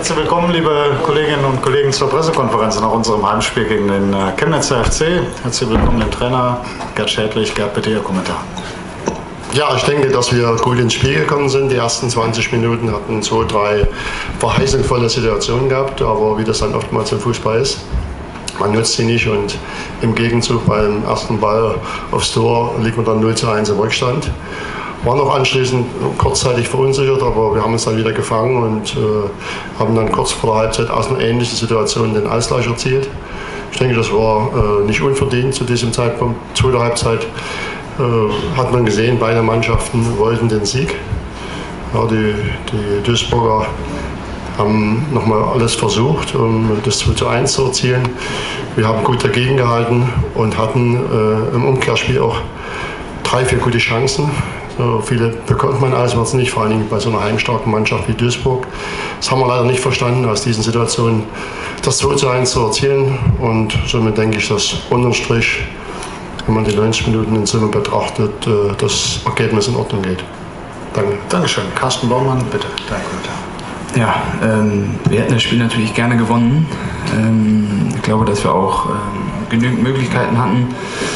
Herzlich willkommen, liebe Kolleginnen und Kollegen, zur Pressekonferenz nach unserem Heimspiel gegen den Chemnitzer FC. Herzlich willkommen, den Trainer Gerd Schädlich. Gerd, bitte Ihr Kommentar. Ja, ich denke, dass wir gut ins Spiel gekommen sind. Die ersten 20 Minuten hatten 2, 3 verheißungsvolle Situationen gehabt, aber wie das dann oftmals im Fußball ist, man nutzt sie nicht und im Gegenzug beim ersten Ball aufs Tor liegt man dann 0:1 im Rückstand. War noch anschließend kurzzeitig verunsichert, aber wir haben uns dann wieder gefangen und haben dann kurz vor der Halbzeit aus einer ähnlichen Situation den Ausgleich erzielt. Ich denke, das war nicht unverdient zu diesem Zeitpunkt. Zweite Halbzeit hat man gesehen, beide Mannschaften wollten den Sieg. Ja, die Duisburger haben nochmal alles versucht, um das 2:1 zu erzielen. Wir haben gut dagegen gehalten und hatten im Umkehrspiel auch 3, 4 gute Chancen. So viele bekommt man auswärts nicht, vor allem bei so einer heimstarken Mannschaft wie Duisburg. Das haben wir leider nicht verstanden, aus diesen Situationen das 2:1 zu erzielen. Und somit denke ich, dass unterm Strich, wenn man die 90 Minuten in Summe betrachtet, das Ergebnis in Ordnung geht. Danke. Dankeschön. Carsten Baumann, bitte. Danke. Ja, wir hätten das Spiel natürlich gerne gewonnen. Ich glaube, dass wir auch genügend Möglichkeiten hatten,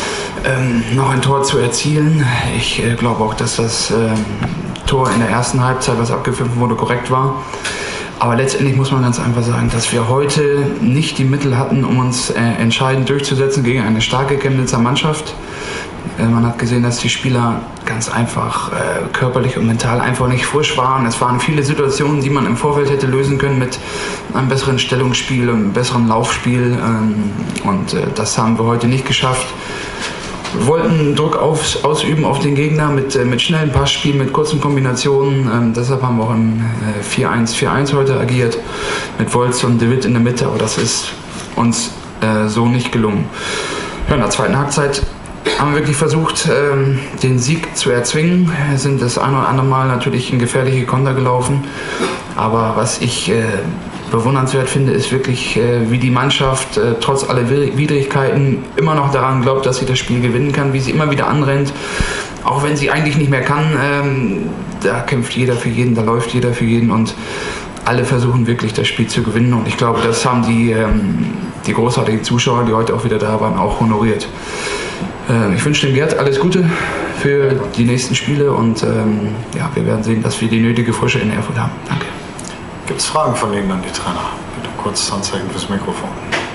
noch ein Tor zu erzielen. Ich glaube auch, dass das Tor in der ersten Halbzeit, was abgepfiffen wurde, korrekt war. Aber letztendlich muss man ganz einfach sagen, dass wir heute nicht die Mittel hatten, um uns entscheidend durchzusetzen gegen eine starke Chemnitzer Mannschaft. Man hat gesehen, dass die Spieler ganz einfach körperlich und mental einfach nicht frisch waren. Es waren viele Situationen, die man im Vorfeld hätte lösen können mit einem besseren Stellungsspiel, einem besseren Laufspiel. Und das haben wir heute nicht geschafft. Wir wollten Druck ausüben auf den Gegner mit schnellen Passspielen, mit kurzen Kombinationen. Deshalb haben wir auch im 4-1-4-1 heute agiert, mit Wolz und De Witt in der Mitte. Aber das ist uns so nicht gelungen. Ja, in der zweiten Halbzeit haben wir wirklich versucht, den Sieg zu erzwingen. Wir sind das ein oder andere Mal natürlich in gefährliche Konter gelaufen. Aber was ich bewundernswert finde, ist wirklich, wie die Mannschaft trotz aller Widrigkeiten immer noch daran glaubt, dass sie das Spiel gewinnen kann, wie sie immer wieder anrennt. Auch wenn sie eigentlich nicht mehr kann, da kämpft jeder für jeden, da läuft jeder für jeden und alle versuchen wirklich das Spiel zu gewinnen. Und ich glaube, das haben die großartigen Zuschauer, die heute auch wieder da waren, auch honoriert. Ich wünsche dem Gerd alles Gute für die nächsten Spiele und ja, wir werden sehen, dass wir die nötige Frische in Erfurt haben. Danke. Gibt es Fragen von Ihnen an die Trainer? Bitte kurz Handzeichen fürs Mikrofon.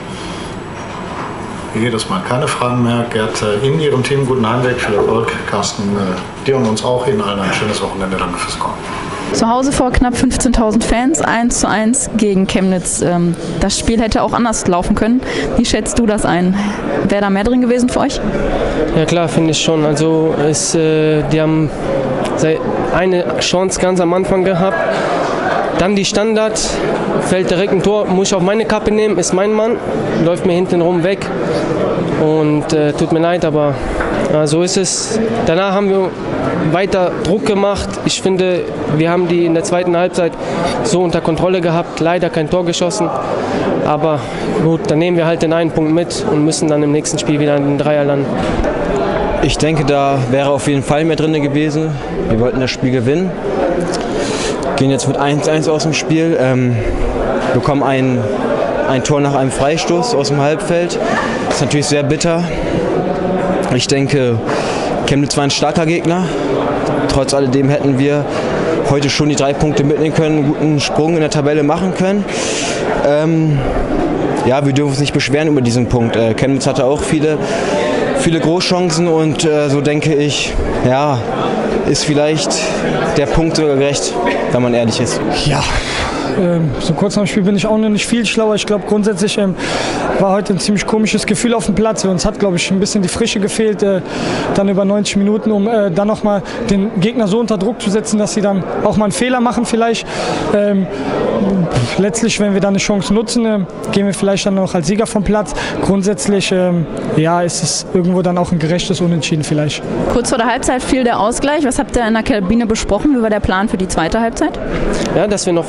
Jedes Mal keine Fragen mehr. Gerd, Ihnen, Ihrem Team guten Heimweg, viel Erfolg. Carsten, dir und uns auch. Ihnen allen ein schönes Wochenende. Danke fürs Kommen. Zu Hause vor knapp 15.000 Fans, 1:1 gegen Chemnitz. Das Spiel hätte auch anders laufen können. Wie schätzt du das ein? Wäre da mehr drin gewesen für euch? Ja klar, finde ich schon. Also die haben eine Chance ganz am Anfang gehabt. Dann die Standard, fällt direkt ein Tor, muss ich auf meine Kappe nehmen, ist mein Mann, läuft mir hinten rum weg und tut mir leid, aber so ist es. Danach haben wir weiter Druck gemacht. Ich finde, wir haben die in der zweiten Halbzeit so unter Kontrolle gehabt, leider kein Tor geschossen, aber gut, dann nehmen wir halt den einen Punkt mit und müssen dann im nächsten Spiel wieder an den Dreier landen. Ich denke, da wäre auf jeden Fall mehr drin gewesen. Wir wollten das Spiel gewinnen. Gehen jetzt mit 1:1 aus dem Spiel, bekommen ein Tor nach einem Freistoß aus dem Halbfeld. Das ist natürlich sehr bitter. Ich denke, Chemnitz war ein starker Gegner. Trotz alledem hätten wir heute schon die 3 Punkte mitnehmen können, einen guten Sprung in der Tabelle machen können. Ja, wir dürfen uns nicht beschweren über diesen Punkt. Chemnitz hatte auch viele Großchancen und so denke ich, ja, ist vielleicht der Punkt sogar gerecht, wenn man ehrlich ist. Ja, so kurz nach dem Spiel bin ich auch noch nicht viel schlauer. Ich glaube, grundsätzlich war heute ein ziemlich komisches Gefühl auf dem Platz. Uns hat, glaube ich, ein bisschen die Frische gefehlt, dann über 90 Minuten, um dann nochmal den Gegner so unter Druck zu setzen, dass sie dann auch mal einen Fehler machen vielleicht. Letztlich, wenn wir dann eine Chance nutzen, gehen wir vielleicht dann noch als Sieger vom Platz. Grundsätzlich ja, ist es irgendwo dann auch ein gerechtes Unentschieden vielleicht. Kurz vor der Halbzeit fiel der Ausgleich. Was habt ihr in der Kabine besprochen? Wie war der Plan für die zweite Halbzeit? Ja, dass wir noch 45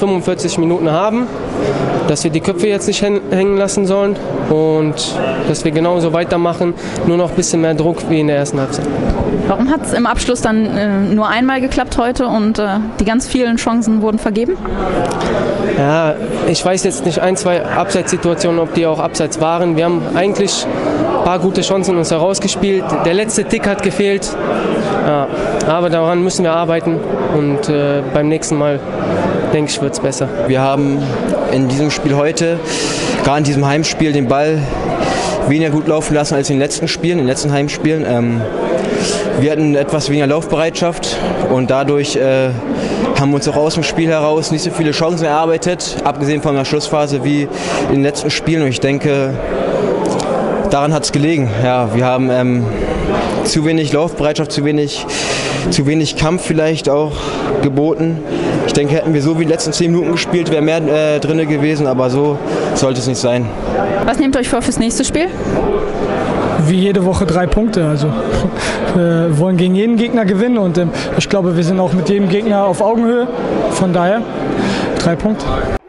90 Minuten haben, dass wir die Köpfe jetzt nicht hängen lassen sollen und dass wir genauso weitermachen, nur noch ein bisschen mehr Druck wie in der ersten Halbzeit. Warum hat es im Abschluss dann nur einmal geklappt heute und die ganz vielen Chancen wurden vergeben? Ja, ich weiß jetzt nicht, 1, 2 Abseitssituationen, ob die auch abseits waren. Wir haben eigentlich ein paar gute Chancen uns herausgespielt. Der letzte Tick hat gefehlt, ja, aber daran müssen wir arbeiten und beim nächsten Mal, denke ich, wird es besser. Wir haben in diesem Spiel heute, gerade in diesem Heimspiel, den Ball weniger gut laufen lassen als in den letzten Spielen, in den letzten Heimspielen. Wir hatten etwas weniger Laufbereitschaft und dadurch haben wir uns auch aus dem Spiel heraus nicht so viele Chancen erarbeitet, abgesehen von der Schlussphase wie in den letzten Spielen. Und ich denke, daran hat es gelegen. Ja, wir haben zu wenig Laufbereitschaft, zu wenig Kampf vielleicht auch geboten. Ich denke, hätten wir so wie die letzten 10 Minuten gespielt, wäre mehr drin gewesen, aber so sollte es nicht sein. Was nehmt ihr euch vor fürs nächste Spiel? Wie jede Woche 3 Punkte. Also wir wollen gegen jeden Gegner gewinnen und ich glaube, wir sind auch mit jedem Gegner auf Augenhöhe. Von daher 3 Punkte.